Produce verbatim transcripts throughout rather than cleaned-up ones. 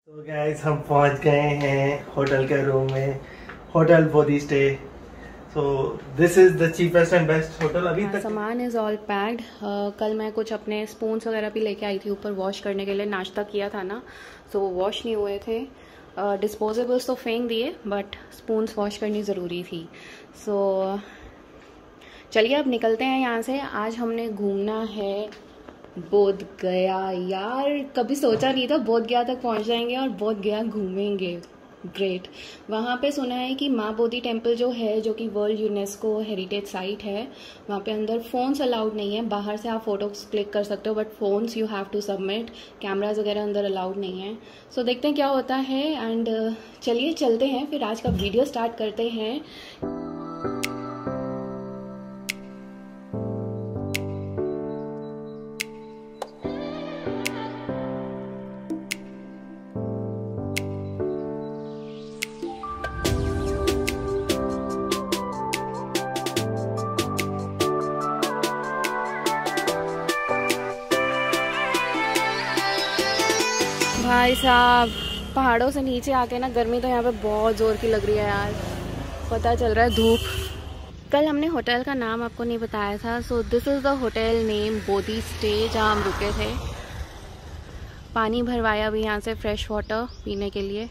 तो गाइस हम पहुंच गए हैं होटल के रूम में, hotel Bodhi Stay. So this is the cheapest and best hotel अभी तक। सामान इज़ ऑल पैक्ड। कल मैं कुछ अपने स्पून्स वगैरह भी लेके आई थी ऊपर वॉश करने के लिए, नाश्ता किया था ना, सो वो वॉश नहीं हुए थे। डिस्पोजेबल्स uh, तो फेंक दिए बट स्पून्स वॉश करनी ज़रूरी थी। सो so, चलिए अब निकलते हैं यहाँ से। आज हमने घूमना है बोध गया। यार कभी सोचा नहीं था बोध गया तक पहुँच जाएंगे और बोध गया घूमेंगे। ग्रेट। वहाँ पे सुना है कि माँ बोधी टेम्पल जो है, जो कि वर्ल्ड यूनेस्को हेरिटेज साइट है, वहाँ पे अंदर फ़ोन्स अलाउड नहीं है। बाहर से आप फ़ोटोज़ क्लिक कर सकते हो but phones you have to submit. Cameras वगैरह अंदर अलाउड नहीं है। सो so, देखते हैं क्या होता है एंड चलिए चलते हैं फिर आज का वीडियो स्टार्ट करते हैं। भाई साहब पहाड़ों से नीचे आके ना गर्मी तो यहाँ पे बहुत ज़ोर की लग रही है यार, पता चल रहा है धूप। कल हमने होटल का नाम आपको नहीं बताया था। So this is the hotel name Bodhi Stay, जहाँ हम रुके थे। पानी भरवाया भी यहाँ से, फ्रेश वाटर पीने के लिए।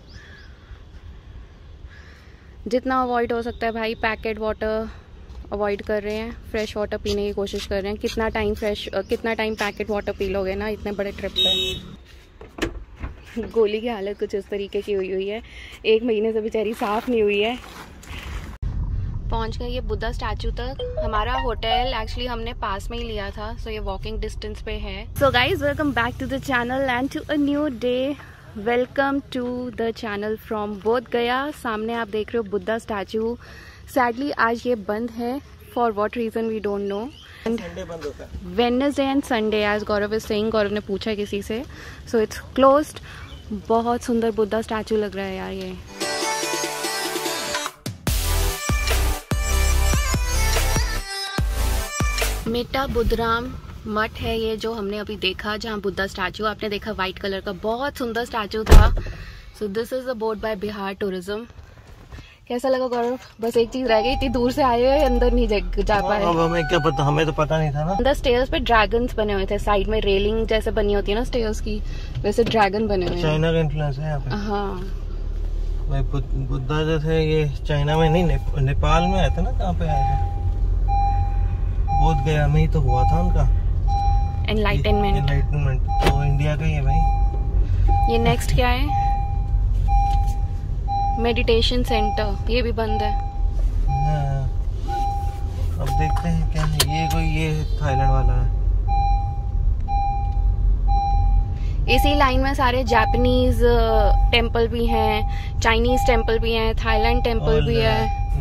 जितना अवॉइड हो सकता है भाई, पैकेट वाटर अवॉइड कर रहे हैं, फ्रेश वाटर पीने की कोशिश कर रहे हैं। कितना टाइम फ्रेश कितना टाइम पैकेट वाटर पी लोगे ना इतने बड़े ट्रिप पे। गोली की हालत कुछ इस तरीके की हुई हुई है, एक महीने से बेचारी साफ नहीं हुई है। पहुंच गए ये बुद्धा स्टैचू तक। हमारा होटल एक्चुअली हमने पास में ही लिया था, सो ये वॉकिंग डिस्टेंस पे है। So guys welcome back to the channel and to a new day. Welcome to the channel from Bodh Gaya. सामने आप देख रहे हो बुद्धा स्टैचू। सैडली आज ये बंद है, for what reason we don't know. Wednesday and Sunday as Gaurav is saying, Gaurav ने पूछा किसी से, सो इट्स क्लोज्ड। बहुत सुंदर बुद्धा स्टैचू लग रहा है यार ये। मेटा बुद्धराम मठ है ये जो हमने अभी देखा, जहाँ बुद्धा स्टैचू आपने देखा व्हाइट कलर का, बहुत सुंदर स्टैचू था। So this is a boat by Bihar tourism. कैसा लगा गौरव? बस एक चीज रह गई, इतनी दूर से आए हुए अंदर नहीं जा पाए। अब हमें क्या पता, हमें तो पता नहीं था ना। अंदर स्टेयर्स पे ड्रैगन्स बने हुए थे, साइड में रेलिंग जैसे बनी होती है ना स्टेयर्स की, वैसे ड्रैगन बने हुए हैं। चाइना का इन्फ्लुएंस है यहाँ पे। हाँ भाई बुद्धा जो थे ये चाइना में नहीं, ने, नेपाल में आए थे ना। कहाँ पे आए थे? बोध गया में ही तो हुआ था उनका एनलाइटनमेंट। एनलाइटनमेंट तो इंडिया का ही है भाई। ये नेक्स्ट क्या है? मेडिटेशन सेंटर, ये भी बंद है। हाँ। अब देखते हैं क्या है ये। कोई ये थाईलैंड वाला है। इसी लाइन में सारे जापानीज टेम्पल भी हैं, चाइनीज टेम्पल भी हैं, थाईलैंड टेम्पल भी है।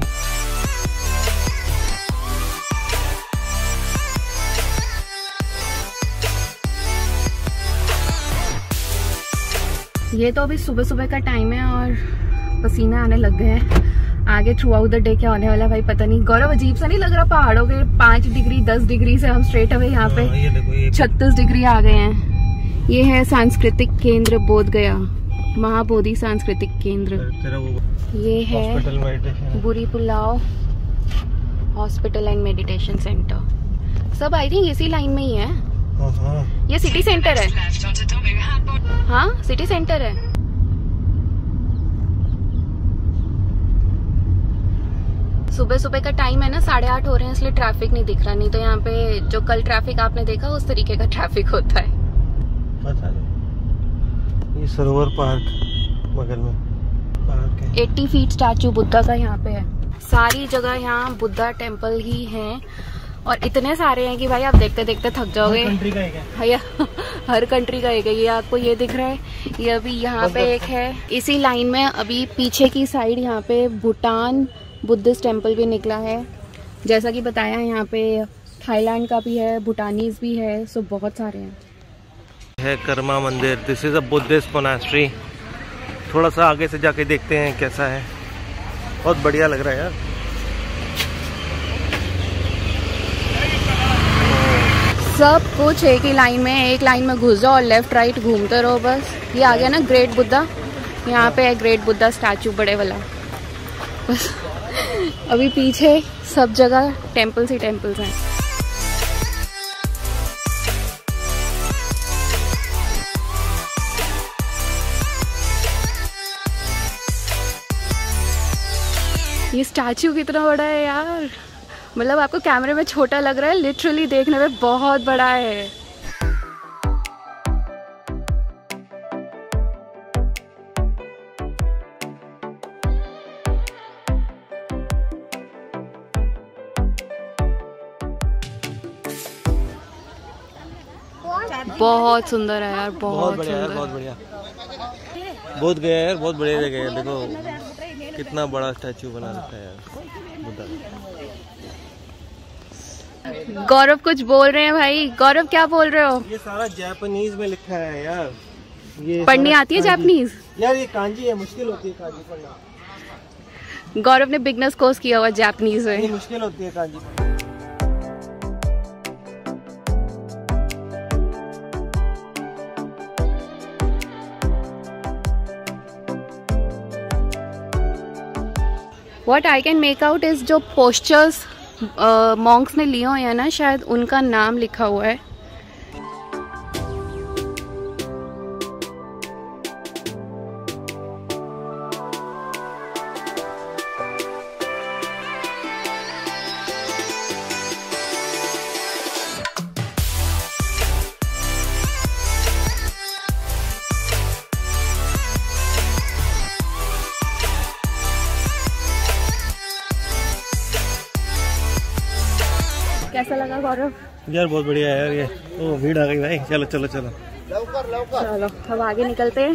ये तो अभी सुबह सुबह का टाइम है और पसीने आने लग गए हैं। आगे थ्रू आउट द डे क्या होने वाला है भाई पता नहीं। गौरव अजीब सा नहीं लग रहा? पहाड़ों के पाँच डिग्री दस डिग्री से हम स्ट्रेट अवे यहाँ पे छत्तीस डिग्री आ गए हैं। ये है सांस्कृतिक केंद्र बोध गया, महाबोधि सांस्कृतिक केंद्र। ये है बुरी पुलाव हॉस्पिटल एंड मेडिटेशन सेंटर। सब आई थिंक इसी लाइन में ही है। ये सिटी सेंटर है। हाँ सिटी सेंटर है। सुबह सुबह का टाइम है ना, साढ़े आठ हो रहे हैं, इसलिए ट्रैफिक नहीं दिख रहा। नहीं तो यहाँ पे जो कल ट्रैफिक आपने देखा उस तरीके का ट्रैफिक होता है। पता नहीं। ये सरोवर पार्क बगल में पार्क है। अस्सी फीट स्टैचू बुद्धा का यहाँ पे है। सारी जगह यहाँ बुद्धा टेम्पल ही हैं और इतने सारे हैं कि भाई आप देखते देखते थक जाओगे। हर कंट्री का एक है भैया, हर कंट्री का एक है। ये आपको ये दिख रहा है, ये अभी यहाँ पे एक है। इसी लाइन में अभी पीछे की साइड यहाँ पे भूटान बुद्धिस्ट टेम्पल भी निकला है। जैसा कि बताया यहाँ पे थाईलैंड का भी है, भूटानीज भी है, सो बहुत सारे हैं। है कर्मा मंदिर। This is a Buddhist monastery. थोड़ा सा आगे से जाके देखते हैं कैसा है। बहुत बढ़िया लग रहा है यार। सब कुछ एक ही लाइन में, एक लाइन में घुस जाओ और लेफ्ट राइट घूमते रहो बस। ये आ गया ना ग्रेट बुद्धा। यहाँ पे है ग्रेट बुद्धा स्टैचू, बड़े वाला। बस अभी पीछे सब जगह टेम्पल्स ही टेम्पल्स हैं। ये स्टैचू कितना बड़ा है यार, मतलब आपको कैमरे में छोटा लग रहा है, लिटरली देखने में बहुत बड़ा है। बहुत सुंदर है यार, बहुत बढ़िया यार, बहुत बढ़िया। बहुत गया यार, बहुत बढ़िया जगह है। देखो कितना बड़ा स्टैचू बना रखा है यार बुद्धा। गौरव कुछ बोल रहे हैं भाई। गौरव क्या बोल रहे हो? ये सारा जापानीज में लिखा है यार। ये पढ़नी आती है जापानीज? यार ये कांजी है, मुश्किल होती है कांजी पढ़ना। गौरव ने बिगनर्स कोर्स किया हुआ जापानीज में। ये मुश्किल होती है कांजी पढ़ना। What I can make out is जो postures मॉन्क्स ने लिए हुए हैं ना, शायद उनका नाम लिखा हुआ है। कैसा लगा गौरव? यार बहुत बढ़िया है यार। ये ओ भीड़ आ गई भाई। चलो चलो चलो चलो अब आगे निकलते हैं।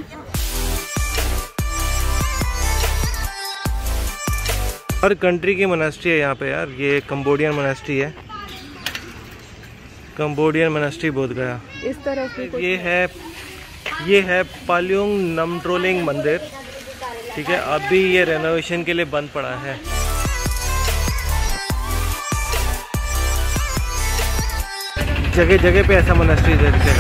हर कंट्री की मोनास्ट्री है यहाँ पे यार। ये कंबोडियन मोनास्ट्री है, कंबोडियन मोनास्ट्री बोध गया। इस तरह की ये है ये है पाल्योंग नमट्रोलिंग मंदिर, ठीक है। अभी ये रेनोवेशन के लिए बंद पड़ा है। जगह जगह पे ऐसा मोनास्ट्री दिखेगा।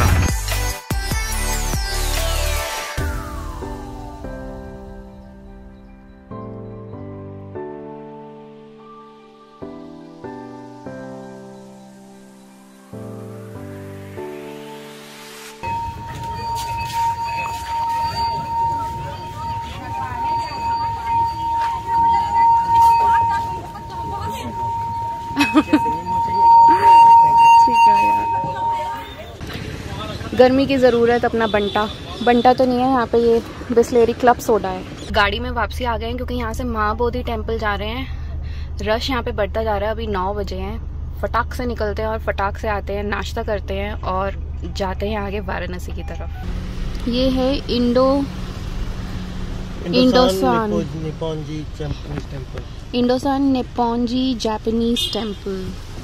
गर्मी की ज़रूरत अपना बंटा बंटा तो नहीं है यहाँ पे, ये बिस्लेरी क्लब सोडा है। गाड़ी में वापसी आ गए हैं क्योंकि यहाँ से महाबोधि टेम्पल जा रहे हैं। रश यहाँ पे बढ़ता जा रहा है। अभी नौ बजे हैं। फटाक से निकलते हैं और फटाक से आते हैं, नाश्ता करते हैं और जाते हैं आगे वाराणसी की तरफ। ये है Indo Indosan Nipponji Japanese temple Indosan Nipponji Japanese temple.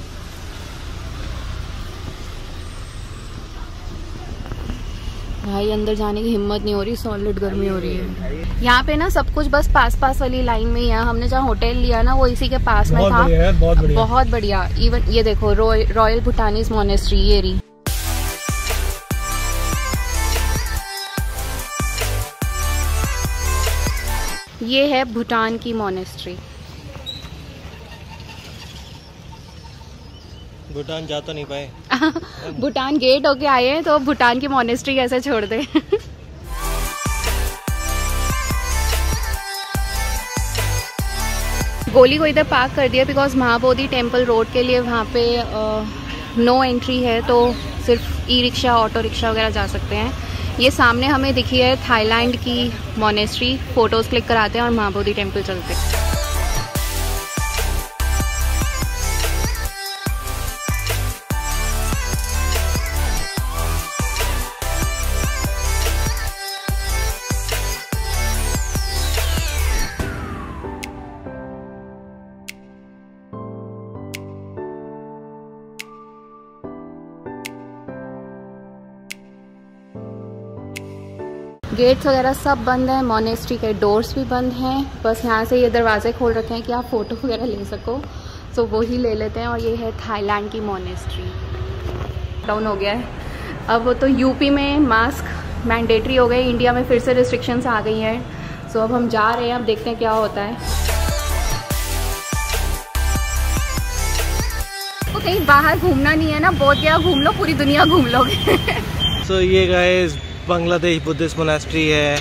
भाई अंदर जाने की हिम्मत नहीं हो रही, सॉलिड गर्मी हो रही है। यहाँ पे ना सब कुछ बस पास पास वाली लाइन में ही है। हमने जहाँ होटल लिया ना वो इसी के पास में था। बढ़िया है, बहुत बढ़िया, बहुत बढ़िया। इवन ये देखो रॉयल भूटानीज मोनेस्ट्री, ये रही। ये है भूटान की मोनेस्ट्री। भूटान जा तो नहीं पाए। भूटान गेट होके आए हैं तो भूटान की मोनेस्ट्री कैसे छोड़ दे। गोली को इधर पार्क कर दिया बिकॉज महाबोधि टेम्पल रोड के लिए वहाँ पे नो एंट्री है, तो सिर्फ ई रिक्शा ऑटो रिक्शा वगैरह जा सकते हैं। ये सामने हमें दिखी है थाईलैंड की मोनेस्ट्री। फोटोज क्लिक कराते हैं और महाबोधि टेम्पल चलते हैं। गेट्स वगैरह सब बंद हैं, मोनेस्ट्री के डोर्स भी बंद हैं। बस यहाँ से ये दरवाजे खोल रखे हैं कि आप फ़ोटो वगैरह ले सको, तो वो ही ले लेते हैं। और ये है थाईलैंड की मोनेस्ट्री। डाउन हो गया है अब। वो तो यूपी में मास्क मैंडेटरी हो गए। इंडिया में फिर से रिस्ट्रिक्शंस आ गई हैं, सो अब हम जा रहे हैं, अब देखते हैं क्या होता है। तो कहीं बाहर घूमना नहीं है ना, बोध गया घूम लो, पूरी दुनिया घूम लोगे। सो so, ये गाइस बांग्लादेश बुद्धिस्ट मोनास्ट्री है।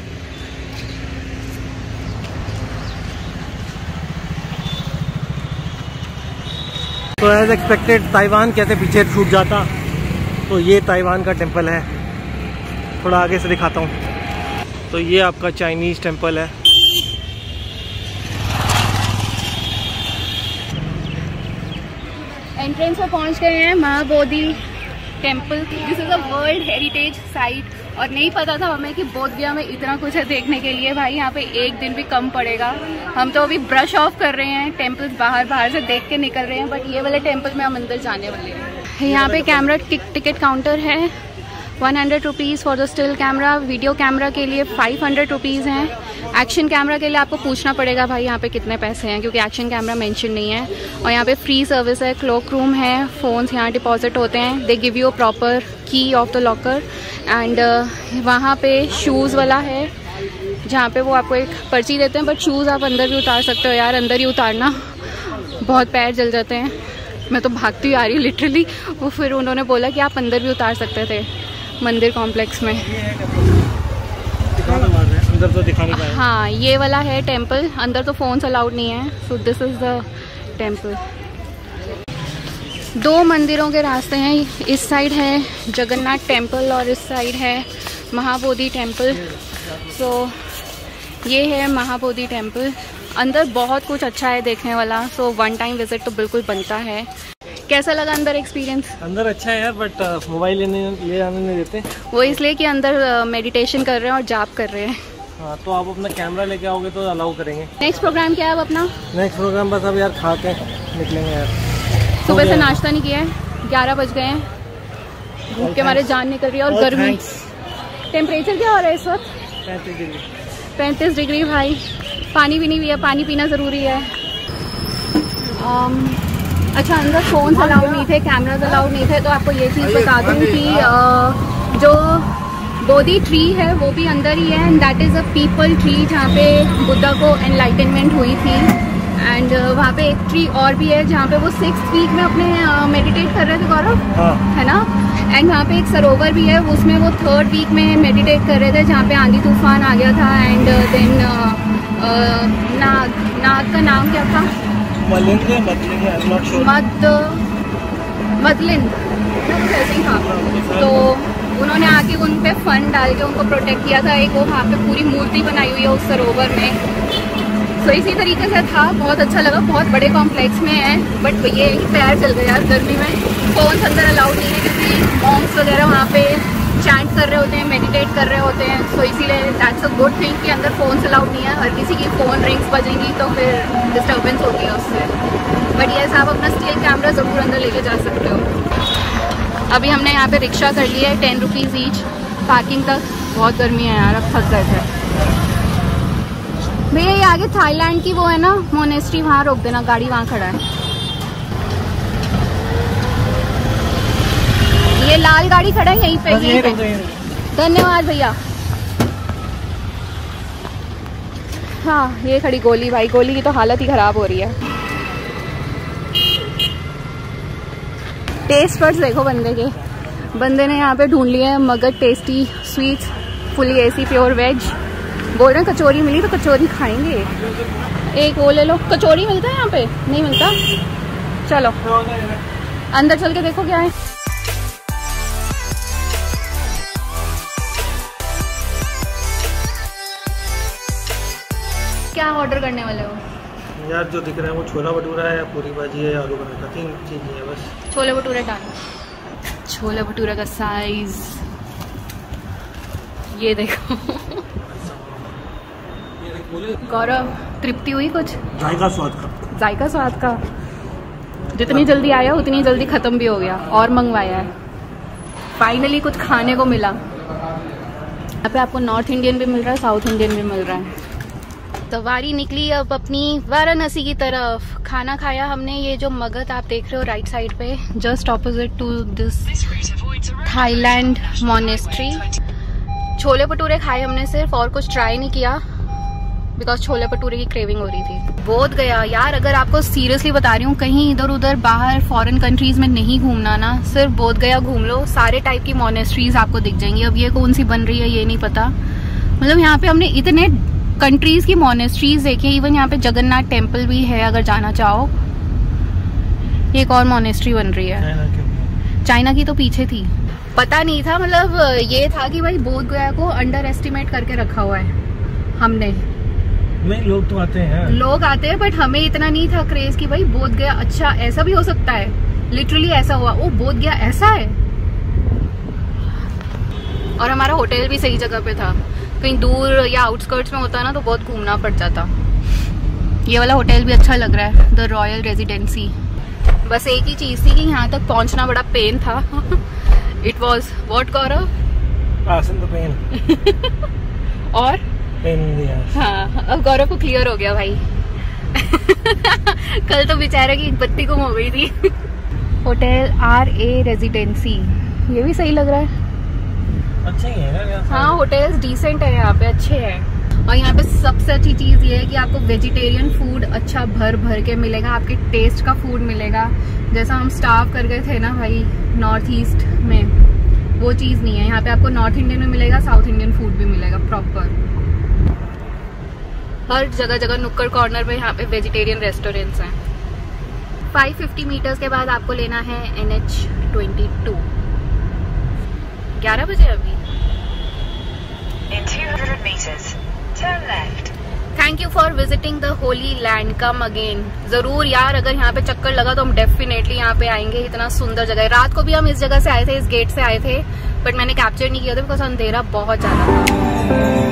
तो एज एक्सपेक्टेड ताइवान कैसे पीछे छूट जाता, तो ये ताइवान का टेंपल है। थोड़ा आगे से दिखाता हूँ। तो ये आपका चाइनीज टेंपल है। एंट्रेंस में पहुंच गए हैं, Mahabodhi temple. This is a world heritage site. और नहीं पता था हमें कि बोध गया में इतना कुछ है देखने के लिए। भाई यहाँ पे एक दिन भी कम पड़ेगा। हम तो अभी ब्रश ऑफ कर रहे हैं, टेम्पल्स बाहर बाहर से देख के निकल रहे हैं, बट ये वाले टेम्पल में हम अंदर जाने वाले हैं। यहाँ पे कैमरा टिक, टिकट काउंटर है। One hundred rupees for the still camera. Video camera के लिए फाइव हंड्रेड रुपीज़ हैं। एक्शन कैमरा के लिए आपको पूछना पड़ेगा भाई यहाँ पे कितने पैसे हैं, क्योंकि एक्शन कैमरा मेंशन नहीं है। और यहाँ पे फ्री सर्विस है, क्लॉक रूम है, फ़ोन्स यहाँ डिपॉजिट होते हैं। They give you a proper key of the locker. And वहाँ पे शूज़ वाला है, जहाँ पे वो आपको एक पर्ची देते हैं, बट शूज़ आप अंदर भी उतार सकते हो। यार अंदर ही उतारना, बहुत पैर जल जाते हैं। मैं तो भागती हुई आ रही हूँ लिटरली। वो फिर उन्होंने बोला कि आप अंदर भी उतार सकते थे मंदिर कॉम्प्लेक्स में। अंदर तो दिखा नहीं पाए। हाँ, ये वाला है टेंपल। अंदर तो फोन्स अलाउड नहीं है। So this is the temple. दो मंदिरों के रास्ते हैं। इस साइड है जगन्नाथ टेंपल और इस साइड है महाबोधि टेंपल। सो so, ये है महाबोधि टेंपल। अंदर बहुत कुछ अच्छा है देखने वाला। सो वन टाइम विजिट तो बिल्कुल बनता है। कैसा लगा अंदर एक्सपीरियंस? अंदर अच्छा है यार, बट मोबाइल लेने ले आने नहीं देते। वो इसलिए कि अंदर मेडिटेशन कर रहे हैं और जाप कर रहे हैं। हाँ, तो आप अपना कैमरा लेके आओगे तो अलाउ करेंगे। नेक्स्ट प्रोग्राम क्या है अब अपना? नेक्स्ट प्रोग्राम बस अब यार खा के निकलेंगे यार। सुबह से नाश्ता नहीं किया है, ग्यारह बज गए हैं, भूख के मारे जान निकल रही है। और गर्मी, टेम्परेचर क्या हो रहा है इस वक्त? पैंतीस डिग्री। पैंतीस डिग्री भाई। पानी भी नहीं पिया, पानी पीना ज़रूरी है। um, अच्छा, अंदर फ़ोन्स अलाउड नहीं थे, कैमराज अलाउड नहीं थे। तो आपको ये चीज़ बता दूँ कि uh, जो बोधि ट्री है वो भी अंदर ही है। And that is a peepal tree, जहाँ पे बुद्धा को एनलाइटनमेंट हुई थी। एंड uh, वहाँ पे एक ट्री और भी है जहाँ पे वो सिक्स वीक में अपने मेडिटेट uh, कर रहे थे गौरव, हाँ। है ना। एंड वहाँ पे एक सरोवर भी है, उसमें वो थर्ड वीक में मेडिटेट कर रहे थे, जहाँ पे आंधी तूफान आ गया था। एंड देन uh, uh, नाग नाग का नाम क्या था? मदलिन मद मदलिन था। तो उन्होंने आके उन पे फंड डाल के उनको प्रोटेक्ट किया था। एक वो वहाँ पे पूरी मूर्ति बनाई हुई है उस सरोवर में। तो इसी तरीके से था, बहुत अच्छा लगा। बहुत बड़े कॉम्प्लेक्स में है, बट ये पैर चल गए यार गर्मी में। फोन्स अंदर अलाउड नहीं है, क्योंकि मॉन्क्स वगैरह वहाँ पे चैंट कर रहे होते हैं, मेडिटेट कर रहे होते हैं। सो इसीलिए दैट्स अ गुड थिंग कि अंदर फोन्स अलाउड नहीं है। हर किसी की फ़ोन रिंग्स बजेंगी तो फिर डिस्टर्बेंस होती है उससे। बट ये आप अपना स्टिल कैमरा ज़रूर अंदर लेके जा सकते हो। अभी हमने यहाँ पे रिक्शा कर लिया है, टेन रुपीज़ ईच पार्किंग तक। बहुत गर्मी है यार, अब थक गए थे। भैया ये आगे थाईलैंड की वो है ना मोनेस्ट्री, वहाँ रोक देना गाड़ी, वहाँ खड़ा है। ये लाल गाड़ी खड़ा है यहीं पे, यहीं पे। धन्यवाद भैया। हाँ, ये खड़ी गोली। भाई गोली की तो हालत ही खराब हो रही है। टेस्ट बड्स देखो बंदे के। बंदे ने यहाँ पे ढूंढ लिया है Magadh tasty sweets, fully AC pure veg. बोल रहे हैं कचौरी मिली तो कचौरी खाएंगे। एक वो ले लो। कचौरी मिलता है यहाँ पे? नहीं मिलता। चलो अंदर चल के देखो क्या है। क्या ऑर्डर करने वाले हो? यार जो दिख रहा है वो छोला भटूरा है या पूरी भाजी है या आलू पराठा, तीन चीज़ें है बस। छोले भटूरे डाल। छोले भटूरे का साइज ये देखो। गौरव, तृप्ति हुई कुछ? जायका स्वाद का। जायका स्वाद का। जितनी जल्दी आया उतनी जल्दी खत्म भी हो गया। और मंगवाया है, फाइनली कुछ खाने को मिला। यहाँ पे आपको नॉर्थ इंडियन भी मिल रहा है, साउथ इंडियन भी मिल रहा है। तो वारी निकली अब अपनी वाराणसी की तरफ। खाना खाया हमने। ये जो मगध आप देख रहे हो राइट साइड पे, just opposite to this Thailand monastery. Chole bhature खाए हमने सिर्फ, और कुछ ट्राई नहीं किया बिकॉज छोले भटूरे की क्रेविंग हो रही थी। बोध गया यार, अगर आपको सीरियसली बता रही हूँ, कहीं इधर उधर बाहर फॉरेन कंट्रीज में नहीं घूमना ना, सिर्फ बोध गया घूम लो, सारे टाइप की मोनेस्ट्रीज आपको दिख जाएंगी। अब ये कौन सी बन रही है ये नहीं पता, मतलब यहाँ पे हमने इतने कंट्रीज की मोनेस्ट्रीज देखी, इवन यहाँ पे जगन्नाथ टेम्पल भी है अगर जाना चाहो। एक और मोनेस्ट्री बन रही है, चाइना की तो पीछे थी, पता नहीं था। मतलब ये था कि भाई बोध गया को अंडर एस्टिमेट करके रखा हुआ है हमने। नहीं, लोग तो आते हैं, लोग आते हैं, बट हमें इतना नहीं था क्रेज कि भाई बोध गया अच्छा ऐसा भी हो सकता है। लिटरली ऐसा हुआ, वो बोध गया ऐसा है। और हमारा होटल भी सही जगह पे था, कहीं दूर या आउटस्कर्ट्स में होता ना तो बहुत घूमना पड़ जाता। ये वाला होटल भी अच्छा लग रहा है, द रॉयल रेजिडेंसी। बस एक ही चीज थी कि यहाँ तक पहुंचना बड़ा पेन था। इट वॉज वॉट गौरव, और हाँ, अब गौरव को क्लियर हो गया भाई। कल तो बेचारे की बत्ती गुम हो गई थी। होटल आर ए रेजिडेंसी, ये भी सही लग रहा है, अच्छा ही है ना। हाँ, होटल्स डिसेंट है यहाँ पे, अच्छे हैं। और यहाँ पे सबसे अच्छी चीज ये है कि आपको वेजिटेरियन फूड अच्छा भर भर के मिलेगा, आपके टेस्ट का फूड मिलेगा। जैसा हम स्टार्व कर गए थे ना भाई नॉर्थ ईस्ट में, वो चीज नहीं है यहाँ पे। आपको नॉर्थ इंडियन में मिलेगा, साउथ इंडियन फूड भी मिलेगा प्रॉपर। हर जगह जगह नुक्कड़ कॉर्नर पे यहाँ पे वेजिटेरियन रेस्टोरेंट्स हैं। पाँच सौ पचास मीटर्स के बाद आपको लेना है एन एच ट्वेंटी टू। ग्यारह बजे अभी। In two hundred meters, turn left. Thank you for visiting the holy land, come again. जरूर यार, अगर यहाँ पे चक्कर लगा तो हम डेफिनेटली यहाँ पे आएंगे। इतना सुंदर जगह है। रात को भी हम इस जगह से आए थे, इस गेट से आए थे, बट मैंने कैप्चर नहीं किया था बिकॉज अंधेरा बहुत ज्यादा था।